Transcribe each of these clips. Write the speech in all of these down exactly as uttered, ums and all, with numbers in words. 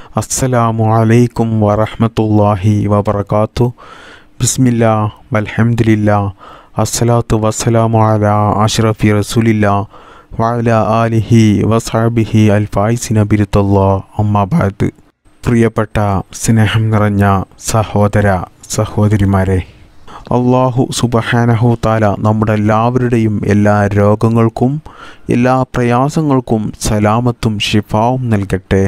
അസ്സലാമു അലൈക്കും വറഹ്മത്തുള്ളാഹി വബറകാതുഹു. ബിസ്മില്ലാ വൽഹംദുലില്ലാ അസ്സലാത്തു വസ്സലാമു അലാ അഷ്റഫി റസൂലില്ലാ വഅലാ ആലിഹി വസഹബിഹി അൽ ഫായിസിന ബിറുത്തല്ലാഹ്. അമ്മാ ബഅദ്. പ്രിയപ്പെട്ട സ്നേഹം നിറഞ്ഞ സഹോദര സഹോദരിമാരെ, അല്ലാഹു സുബ്ഹാനഹു തആല നമ്മുടെ എല്ലാവരുടെയും എല്ലാ രോഗങ്ങൾക്കും എല്ലാ പ്രയാസങ്ങൾക്കും സലാമത്തും ശിഫാവും നൽകട്ടെ.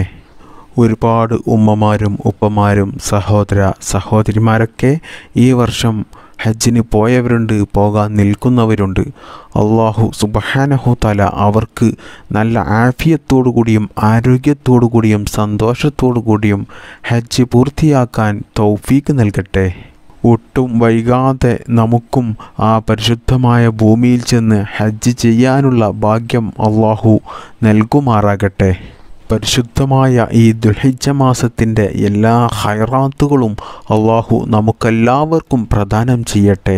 ഒരുപാട് ഉമ്മമാരും ഉപ്പമാരും സഹോദര സഹോദരിമാരൊക്കെ ഈ വർഷം ഹജ്ജിന് പോയവരുണ്ട്, പോകാൻ നിൽക്കുന്നവരുണ്ട്. അല്ലാഹു സുബ്ഹാനഹു തആല അവർക്ക് നല്ല ആഫിയത്തോടു കൂടിയും ആരോഗ്യത്തോടു കൂടിയും സന്തോഷത്തോടു കൂടിയും ഹജ്ജ് പൂർത്തിയാക്കാൻ തൗഫീക്ക് നൽകട്ടെ. ഒട്ടും വൈകാതെ നമുക്കും ആ പരിശുദ്ധമായ ഭൂമിയിൽ ചെന്ന് ഹജ്ജ് ചെയ്യാനുള്ള ഭാഗ്യം അല്ലാഹു നൽകുമാറാകട്ടെ. പരിശുദ്ധമായ ഈ ദുൽഹിജ്ജ മാസത്തിൻ്റെ എല്ലാ ഖൈറാത്തുകളും അല്ലാഹു നമുക്കെല്ലാവർക്കും പ്രദാനം ചെയ്യട്ടെ.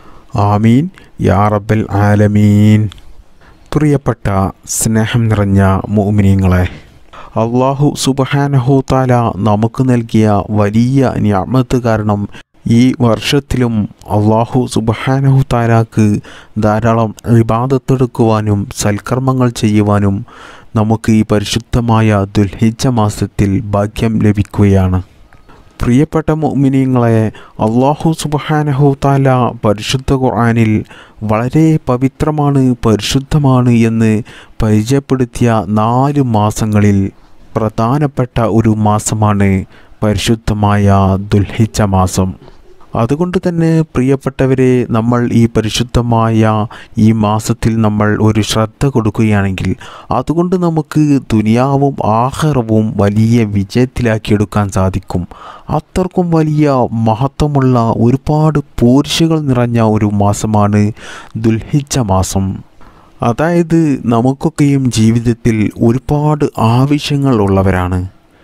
ആമീൻ യാ റബ്ബൽ ആലമീൻ. പ്രിയപ്പെട്ട സ്നേഹം നിറഞ്ഞ മുഅ്മിനീങ്ങളെ, അല്ലാഹു സുബ്ഹാനഹു തആല നമുക്ക് നൽകിയ വലിയ നിഅമത്ത് കാരണം ഈ വർഷത്തിലും അല്ലാഹു സുബ്ഹാനഹു തആലാക്ക് ധാരാളം ഇബാദത്തെടുക്കുവാനും സൽക്കർമ്മങ്ങൾ ചെയ്യുവാനും നമുക്ക് ഈ പരിശുദ്ധമായ ദുൽഹിജ്ജ മാസത്തിൽ ഭാഗ്യം ലഭിക്കുകയാണ്. പ്രിയപ്പെട്ട മുഅ്മിനീങ്ങളെ, അല്ലാഹു സുബ്ഹാനഹു തആല പരിശുദ്ധ ഖുർആനിൽ വളരെ പവിത്രമാണ്, പരിശുദ്ധമാണ് എന്ന് പരിചയപ്പെടുത്തിയ നാല് മാസങ്ങളിൽ പ്രധാനപ്പെട്ട ഒരു മാസമാണ് പരിശുദ്ധമായ ദുൽഹിജ്ജ മാസം. അതുകൊണ്ട് തന്നെ പ്രിയപ്പെട്ടവരെ, നമ്മൾ ഈ പരിശുദ്ധമായ ഈ മാസത്തിൽ നമ്മൾ ഒരു ശ്രദ്ധ കൊടുക്കുകയാണെങ്കിൽ അതുകൊണ്ട് നമുക്ക് ദുനിയാവും ആഖിറവും വലിയ വിജയത്തിലാക്കിയെടുക്കാൻ സാധിക്കും. അത്രക്കും വലിയ മഹത്വമുള്ള ഒരുപാട് പോരിശകൾ നിറഞ്ഞ ഒരു മാസമാണ് ദുൽഹിജ്ജ മാസം. അതായത് നമുക്കൊക്കെയും ജീവിതത്തിൽ ഒരുപാട് ആവശ്യങ്ങൾ ഉള്ളവരാണ്,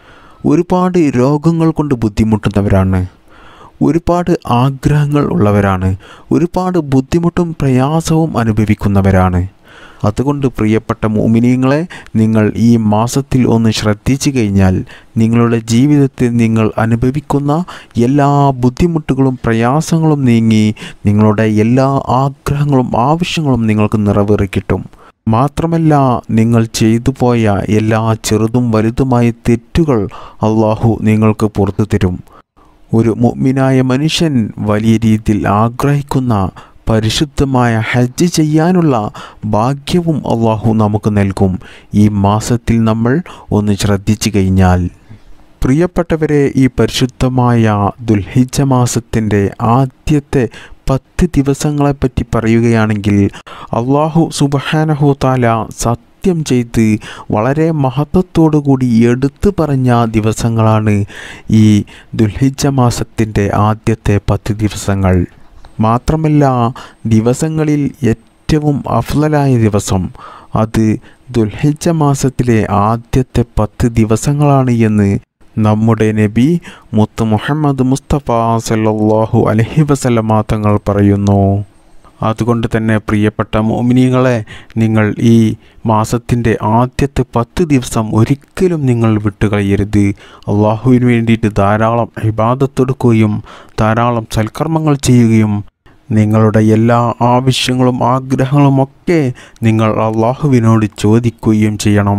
ഒരുപാട് രോഗങ്ങൾ കൊണ്ട് ബുദ്ധിമുട്ടുന്നവരാണ്, ഒരുപാട് ആഗ്രഹങ്ങൾ ഉള്ളവരാണ്, ഒരുപാട് ബുദ്ധിമുട്ടും പ്രയാസവും അനുഭവിക്കുന്നവരാണ്. അതുകൊണ്ട് പ്രിയപ്പെട്ട മുഅ്മിനീങ്ങളെ, നിങ്ങൾ ഈ മാസത്തിൽ ഒന്ന് ശ്രദ്ധിച്ചു കഴിഞ്ഞാൽ നിങ്ങളുടെ ജീവിതത്തിൽ നിങ്ങൾ അനുഭവിക്കുന്ന എല്ലാ ബുദ്ധിമുട്ടുകളും പ്രയാസങ്ങളും നീങ്ങി നിങ്ങളുടെ എല്ലാ ആഗ്രഹങ്ങളും ആവശ്യങ്ങളും നിങ്ങൾക്ക് നിറവേറി കിട്ടും. മാത്രമല്ല, നിങ്ങൾ ചെയ്തു പോയ എല്ലാ ചെറുതും വലുതുമായ തെറ്റുകൾ അല്ലാഹു നിങ്ങൾക്ക് പുറത്തു തരും. ഒരു മുഅ്മിനായ മനുഷ്യൻ വലിയ രീതിയിൽ ആഗ്രഹിക്കുന്ന പരിശുദ്ധമായ ഹജ്ജ് ചെയ്യാനുള്ള ഭാഗ്യവും അല്ലാഹു നമുക്ക് നൽകും ഈ മാസത്തിൽ നമ്മൾ ഒന്ന് ശ്രദ്ധിച്ചു കഴിഞ്ഞാൽ. പ്രിയപ്പെട്ടവരെ, ഈ പരിശുദ്ധമായ ദുൽഹിജ്ജ മാസത്തിൻ്റെ ആദ്യത്തെ പത്ത് ദിവസങ്ങളെപ്പറ്റി പറയുകയാണെങ്കിൽ അല്ലാഹു സുബ്ഹാനഹു തആല സത്യം ചെയ്ത് വളരെ മഹത്വത്തോടു കൂടി എടുത്തു പറഞ്ഞ ദിവസങ്ങളാണ് ഈ ദുൽഹിജ്ജ മാസത്തിൻ്റെ ആദ്യത്തെ പത്ത് ദിവസങ്ങൾ. മാത്രമല്ല, ദിവസങ്ങളിൽ ഏറ്റവും അഫ്ളലായ ദിവസം അത് ദുൽഹിജ്ജ മാസത്തിലെ ആദ്യത്തെ പത്ത് ദിവസങ്ങളാണ് എന്ന് നമ്മുടെ നബി മുത്ത് മുഹമ്മദ് മുസ്തഫ സല്ലല്ലാഹു അലൈഹി വസല്ലമ തങ്ങൾ പറയുന്നു. അതുകൊണ്ട് തന്നെ പ്രിയപ്പെട്ട മുഅ്മിനീങ്ങളെ, നിങ്ങൾ ഈ മാസത്തിൻ്റെ ആദ്യത്തെ പത്ത് ദിവസം ഒരിക്കലും നിങ്ങൾ വിട്ടുകളയരുത്. അള്ളാഹുവിന് വേണ്ടിയിട്ട് ധാരാളം ഇബാദത്തെടുക്കുകയും ധാരാളം സൽക്കർമ്മങ്ങൾ ചെയ്യുകയും നിങ്ങളുടെ എല്ലാ ആവശ്യങ്ങളും ആഗ്രഹങ്ങളുമൊക്കെ നിങ്ങൾ അള്ളാഹുവിനോട് ചോദിക്കുകയും ചെയ്യണം.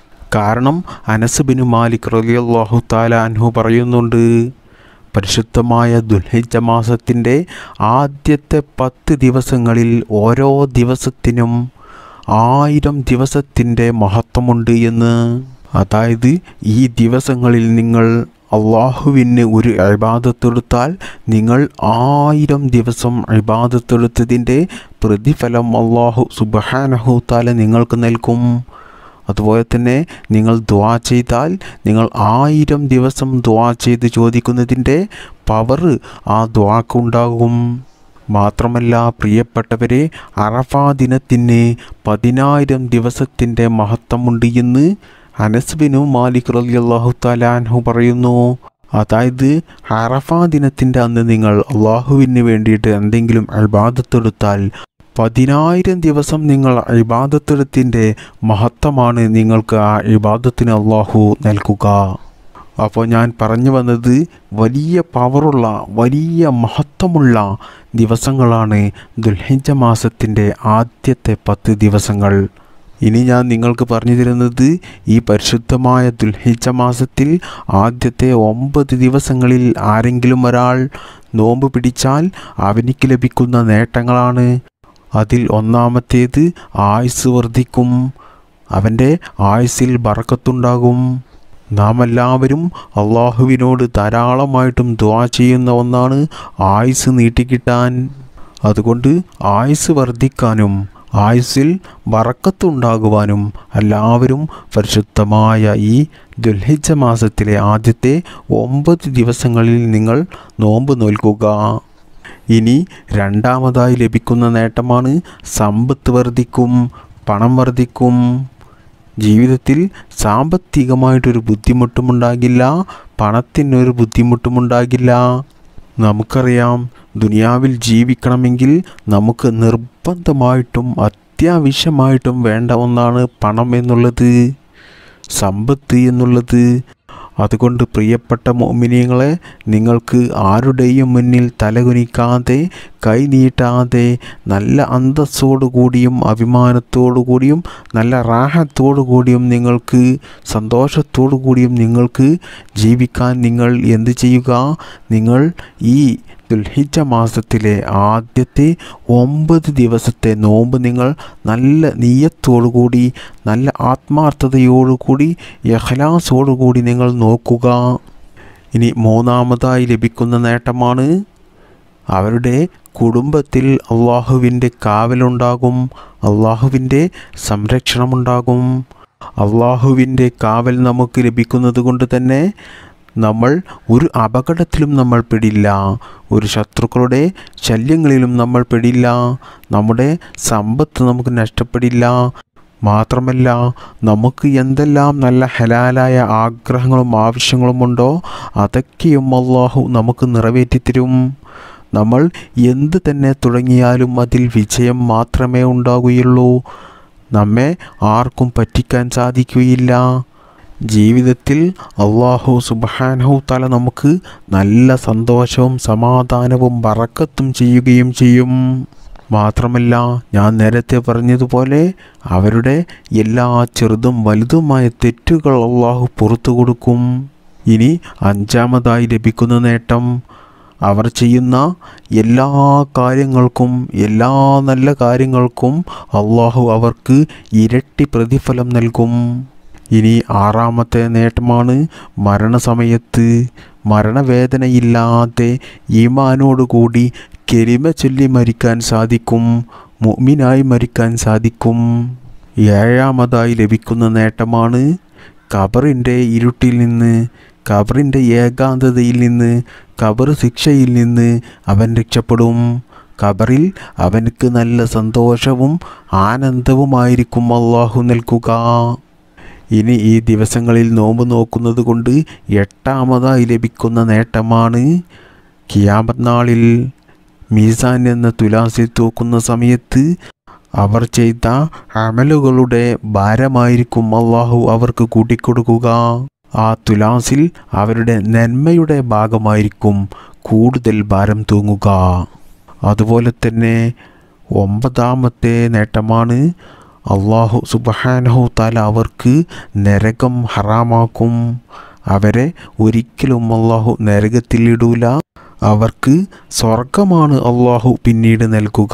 കാരണം അനസ് ബിൻ മാലിക് റളിയല്ലാഹു തആല അൻഹു പറയുന്നുണ്ട്, പരിശുദ്ധമായ ദുൽഹിജ്ജ മാസത്തിൻ്റെ ആദ്യത്തെ പത്ത് ദിവസങ്ങളിൽ ഓരോ ദിവസത്തിനും ആയിരം ദിവസത്തിൻ്റെ മഹത്വമുണ്ട് എന്ന്. അതായത് ഈ ദിവസങ്ങളിൽ നിങ്ങൾ അള്ളാഹുവിന് ഒരു ഇബാദത്തെടുത്താൽ നിങ്ങൾ ആയിരം ദിവസം ഇബാദത്തെടുത്തതിൻ്റെ പ്രതിഫലം അല്ലാഹു സുബ്ഹാനഹു തആല നിങ്ങൾക്ക് നൽകും. അതുപോലെ തന്നെ നിങ്ങൾ ദുആ ചെയ്താൽ നിങ്ങൾ ആയിരം ദിവസം ദുആ ചെയ്ത് ചോദിക്കുന്നതിൻ്റെ പവർ ആ ദുആക്ക് ഉണ്ടാകും. മാത്രമല്ല പ്രിയപ്പെട്ടവരെ, അറഫാ ദിനത്തിന് പതിനായിരം ദിവസത്തിൻ്റെ മഹത്വമുണ്ട് എന്ന് അനസ് ബിൻ മാലിക് റളിയല്ലാഹു തആല അൻഹു പറയുന്നു. അതായത് അറഫാ ദിനത്തിൻ്റെ അന്ന് നിങ്ങൾ അള്ളാഹുവിന് വേണ്ടിയിട്ട് എന്തെങ്കിലും ഇബാദത്തെടുത്താൽ പതിനായിരം ദിവസം നിങ്ങൾ ഇബാദത്തെടുത്തിൻ്റെ മഹത്വമാണ് നിങ്ങൾക്ക് ആ ഇബാദത്തിന് അള്ളാഹു നൽകുക. അപ്പോൾ ഞാൻ പറഞ്ഞു വന്നത് വലിയ പവറുള്ള വലിയ മഹത്വമുള്ള ദിവസങ്ങളാണ് ദുൽഹിജ്ജ മാസത്തിൻ്റെ ആദ്യത്തെ പത്ത് ദിവസങ്ങൾ. ഇനി ഞാൻ നിങ്ങൾക്ക് പറഞ്ഞു തരുന്നത് ഈ പരിശുദ്ധമായ ദുൽഹിജ്ജ മാസത്തിൽ ആദ്യത്തെ ഒമ്പത് ദിവസങ്ങളിൽ ആരെങ്കിലും ഒരാൾ നോമ്പ് പിടിച്ചാൽ അവനിക്ക് ലഭിക്കുന്ന നേട്ടങ്ങളാണ്. അതിൽ ഒന്നാമത്തേത് ആയുസ് വർദ്ധിക്കും, അവൻ്റെ ആയുസ്സിൽ ബറക്കത്തുണ്ടാകും. നാം എല്ലാവരും അള്ളാഹുവിനോട് ധാരാളമായിട്ടും ദുആ ചെയ്യുന്ന ഒന്നാണ് ആയുസ് നീട്ടിക്കിട്ടാൻ. അതുകൊണ്ട് ആയുസ് വർദ്ധിക്കാനും ആയുസ്സിൽ ബറക്കത്തുണ്ടാകുവാനും എല്ലാവരും പരിശുദ്ധമായ ഈ ദുൽഹിജ്ജ മാസത്തിലെ ആദ്യത്തെ ഒമ്പത് ദിവസങ്ങളിൽ നിങ്ങൾ നോമ്പ് നോൽക്കുക. ഇനി രണ്ടാമതായി ലഭിക്കുന്ന നേട്ടമാണ് സമ്പത്ത് വർദ്ധിക്കും, പണം വർദ്ധിക്കും. ജീവിതത്തിൽ സാമ്പത്തികമായിട്ടൊരു ബുദ്ധിമുട്ടുമുണ്ടാകില്ല, പണത്തിനൊരു ബുദ്ധിമുട്ടുമുണ്ടാകില്ല. നമുക്കറിയാം, ദുനിയാവിൽ ജീവിക്കണമെങ്കിൽ നമുക്ക് നിർബന്ധമായിട്ടും അത്യാവശ്യമായിട്ടും വേണ്ട ഒന്നാണ് പണം എന്നുള്ളത്, സമ്പത്ത് എന്നുള്ളത്. അതുകൊണ്ട് പ്രിയപ്പെട്ട മുഅ്മിനീങ്ങളെ, നിങ്ങൾക്ക് ആരുടെയും മുന്നിൽ തലകുനിക്കാതെ കൈ നീട്ടാതെ നല്ല അന്തസ്സോടു കൂടിയും അഭിമാനത്തോടു കൂടിയും നല്ല റാഹത്തോടു കൂടിയും നിങ്ങൾക്ക് സന്തോഷത്തോടു കൂടിയും നിങ്ങൾക്ക് ജീവിക്കാൻ നിങ്ങൾ എന്ത് ചെയ്യുക? നിങ്ങൾ ഈ ദുൽഹിജ്ജ മാസത്തിലെ ആദ്യത്തെ ഒമ്പത് ദിവസത്തെ നോമ്പ് നിങ്ങൾ നല്ല നിയ്യത്തോടുകൂടി നല്ല ആത്മാർത്ഥതയോടുകൂടി ഇഖ്ലാസോടുകൂടി നിങ്ങൾ നോക്കുക. ഇനി മൂന്നാമതായി ലഭിക്കുന്ന നേട്ടമാണ് അവരുടെ കുടുംബത്തിൽ അള്ളാഹുവിൻ്റെ കാവലുണ്ടാകും, അള്ളാഹുവിൻ്റെ സംരക്ഷണമുണ്ടാകും. അള്ളാഹുവിൻ്റെ കാവൽ നമുക്ക് ലഭിക്കുന്നത് കൊണ്ട് തന്നെ നമ്മൾ ഒരു അപകടത്തിലും നമ്മൾ പെടില്ല, ഒരു ശത്രുക്കളുടെ ശല്യങ്ങളിലും നമ്മൾ പെടില്ല, നമ്മുടെ സമ്പത്ത് നമുക്ക് നഷ്ടപ്പെടില്ല. മാത്രമല്ല, നമുക്ക് എന്തെല്ലാം നല്ല ഹലാലായ ആഗ്രഹങ്ങളും ആവശ്യങ്ങളുമുണ്ടോ അതൊക്കെയും അല്ലാഹു നമുക്ക് നിറവേറ്റിത്തരും. നമ്മൾ എന്ത് തന്നെ തുടങ്ങിയാലും അതിൽ വിജയം മാത്രമേ ഉണ്ടാകുകയുള്ളൂ, നമ്മെ ആർക്കും പറ്റിക്കാൻ സാധിക്കുകയില്ല. ജീവിതത്തിൽ അല്ലാഹു സുബ്ഹാനഹു തആല നമുക്ക് നല്ല സന്തോഷവും സമാധാനവും ബറക്കത്തും ചെയ്യുകയും ചെയ്യും. മാത്രമല്ല, ഞാൻ നേരത്തെ പറഞ്ഞതുപോലെ അവരുടെ എല്ലാ ചെറുതും വലുതുമായ തെറ്റുകൾ അല്ലാഹു പുറത്തു കൊടുക്കും. ഇനി അഞ്ചാമതായി ലഭിക്കുന്ന നേട്ടം, അവർ ചെയ്യുന്ന എല്ലാ കാര്യങ്ങൾക്കും എല്ലാ നല്ല കാര്യങ്ങൾക്കും അല്ലാഹു അവർക്ക് ഇരട്ടി പ്രതിഫലം നൽകും. ഇനി ആറാമത്തെ നേട്ടമാണ് മരണസമയത്ത് മരണവേദനയില്ലാതെ ഈമാനോടുകൂടി കലിമ ചൊല്ലി മരിക്കാൻ സാധിക്കും, മുഅ്മിനായി മരിക്കാൻ സാധിക്കും. ഏഴാമതായി ലഭിക്കുന്ന നേട്ടമാണ് ഖബറിൻ്റെ ഇരുട്ടിൽ നിന്ന്, ഖബറിൻ്റെ ഏകാന്തതയിൽ നിന്ന്, ഖബർ ശിക്ഷയിൽ നിന്ന് അവൻ രക്ഷപ്പെടും. ഖബറിൽ അവനക്ക് നല്ല സന്തോഷവും ആനന്ദവുമായിരിക്കും അല്ലാഹു നൽകുക. ഇനി ഈ ദിവസങ്ങളിൽ നോമ്പ് നോക്കുന്നത് കൊണ്ട് എട്ടാമതായി ലഭിക്കുന്ന നേട്ടമാണ് ഖിയാമത്ത് നാളിൽ മീസാൻ എന്ന തുലാസിൽ തൂക്കുന്ന സമയത്ത് അവർ ചെയ്ത അമലുകളുടെ ഭാരമായിരിക്കും അല്ലാഹു അവർക്ക് കൂട്ടിക്കൊടുക്കുക. ആ തുലാസിൽ അവരുടെ നന്മയുടെ ഭാഗമായിരിക്കും കൂടുതൽ ഭാരം തൂങ്ങുക. അതുപോലെ തന്നെ ഒമ്പതാമത്തെ നേട്ടമാണ് അല്ലാഹു സുബ്ഹാനഹു തആല അവർക്ക് നരകം ഹറാമാക്കും. അവരെ ഒരിക്കലും അല്ലാഹു നരകത്തിലിടൂല, അവർക്ക് സ്വർഗമാണ് അല്ലാഹു പിന്നീട് നൽകുക.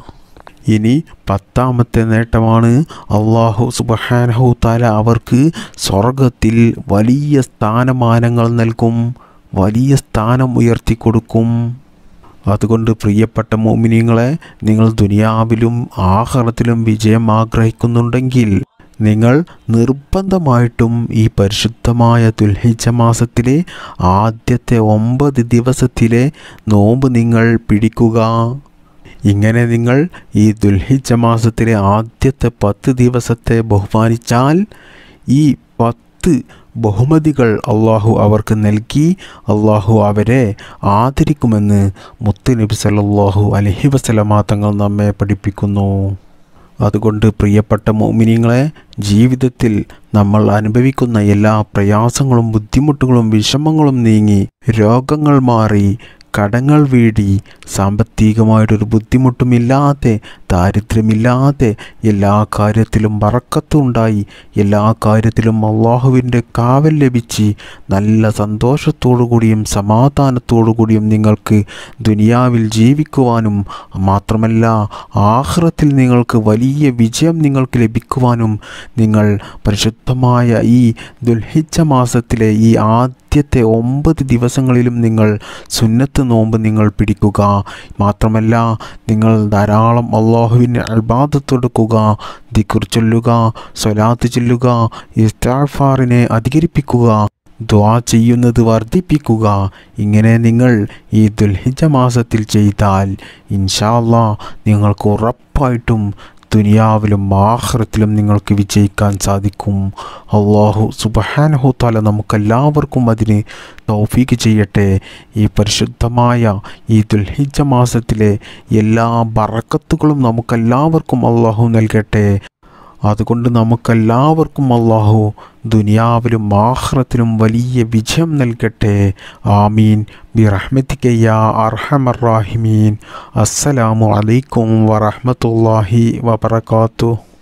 ഇനി പത്താമത്തെ നേട്ടമാണ് അല്ലാഹു സുബ്ഹാനഹു തആല അവർക്ക് സ്വർഗത്തിൽ വലിയ സ്ഥാനമാനങ്ങൾ നൽകും, വലിയ സ്ഥാനം ഉയർത്തിക്കൊടുക്കും. അതുകൊണ്ട് പ്രിയപ്പെട്ട മുഅ്മിനീങ്ങളെ, നിങ്ങൾ ദുനിയാവിലും ആഖിറത്തിലും വിജയം ആഗ്രഹിക്കുന്നുണ്ടെങ്കിൽ നിങ്ങൾ നിർബന്ധമായിട്ടും ഈ പരിശുദ്ധമായ ദുൽഹിജ്ജ മാസത്തിലെ ആദ്യത്തെ ഒമ്പത് ദിവസത്തിലെ നോമ്പ് നിങ്ങൾ പിടിക്കുക. ഇങ്ങനെ നിങ്ങൾ ഈ ദുൽഹിജ്ജ മാസത്തിലെ ആദ്യത്തെ പത്ത് ദിവസത്തെ ബഹുമാനിച്ചാൽ ഈ പത്ത് ബഹുമതികൾ അല്ലാഹു അവർക്ക് നൽകി അല്ലാഹു അവരെ ആദരിക്കുമെന്ന് മുത്തുനബി സല്ലല്ലാഹു അലൈഹി വസല്ലമ തങ്ങൾ നമ്മെ പഠിപ്പിക്കുന്നു. അതുകൊണ്ട് പ്രിയപ്പെട്ട മുഅ്മിനീങ്ങളെ, ജീവിതത്തിൽ നമ്മൾ അനുഭവിക്കുന്ന എല്ലാ പ്രയാസങ്ങളും ബുദ്ധിമുട്ടുകളും വിഷമങ്ങളും നീങ്ങി, രോഗങ്ങൾ മാറി, കടങ്ങൾ വീടി, സാമ്പത്തികമായിട്ടൊരു ബുദ്ധിമുട്ടുമില്ലാതെ, ദാരിദ്ര്യമില്ലാതെ, എല്ലാ കാര്യത്തിലും ബറക്കത്തുണ്ടായി, എല്ലാ കാര്യത്തിലും അള്ളാഹുവിൻ്റെ കാവൽ ലഭിച്ച് നല്ല സന്തോഷത്തോടു കൂടിയും സമാധാനത്തോടു കൂടിയും നിങ്ങൾക്ക് ദുനിയാവിൽ ജീവിക്കുവാനും മാത്രമല്ല ആഖിറത്തിൽ നിങ്ങൾക്ക് വലിയ വിജയം നിങ്ങൾക്ക് ലഭിക്കുവാനും നിങ്ങൾ പരിശുദ്ധമായ ഈ ദുൽഹിജ്ജ മാസത്തിലെ ഈ ആദ്യത്തെ ഒമ്പത് ദിവസങ്ങളിലും നിങ്ങൾ സുന്നത്ത് നോമ്പ് നിങ്ങൾ പിടിക്കുക. മാത്രമല്ല നിങ്ങൾ ധാരാളം അള്ളാഹുവിന് ഇബാദത്ത് കൊടുക്കുക, ദിക്ർ ചൊല്ലുക, സ്വലാത്ത് ചൊല്ലുക, ഇസ്തിഗ്ഫാറിനെ അധികരിപ്പിക്കുക, ദുആ ചെയ്യുന്നത് വർദ്ധിപ്പിക്കുക. ഇങ്ങനെ നിങ്ങൾ ഈ ദുൽഹിജ്ജ മാസത്തിൽ ചെയ്താൽ ഇൻഷാ അല്ലാഹ് നിങ്ങൾക്ക് ഉറപ്പായിട്ടും ദുനിയാവിലും ആഖിറത്തിലും നിങ്ങൾക്ക് വിജയിക്കാൻ സാധിക്കും. അല്ലാഹു സുബ്ഹാനഹു തആല നമുക്കെല്ലാവർക്കും അതിന് തൗഫീക്ക് ചെയ്യട്ടെ. ഈ പരിശുദ്ധമായ ഈ ദുൽഹിജ്ജ മാസത്തിലെ എല്ലാ ബറക്കത്തുകളും നമുക്കെല്ലാവർക്കും അല്ലാഹു നൽകട്ടെ. അതുകൊണ്ട് നമുക്കെല്ലാവർക്കും അല്ലാഹു ദുനിയാവിലും ആഖിറത്തിലും വലിയ വിജയം നൽകട്ടെ. ആമീൻ ബിറഹ്മതിക യാ അർഹമർ റഹീമീൻ. അസ്സലാമു അലൈക്കും വറഹ്മത്തുള്ളാഹി വബറകാതുഹു.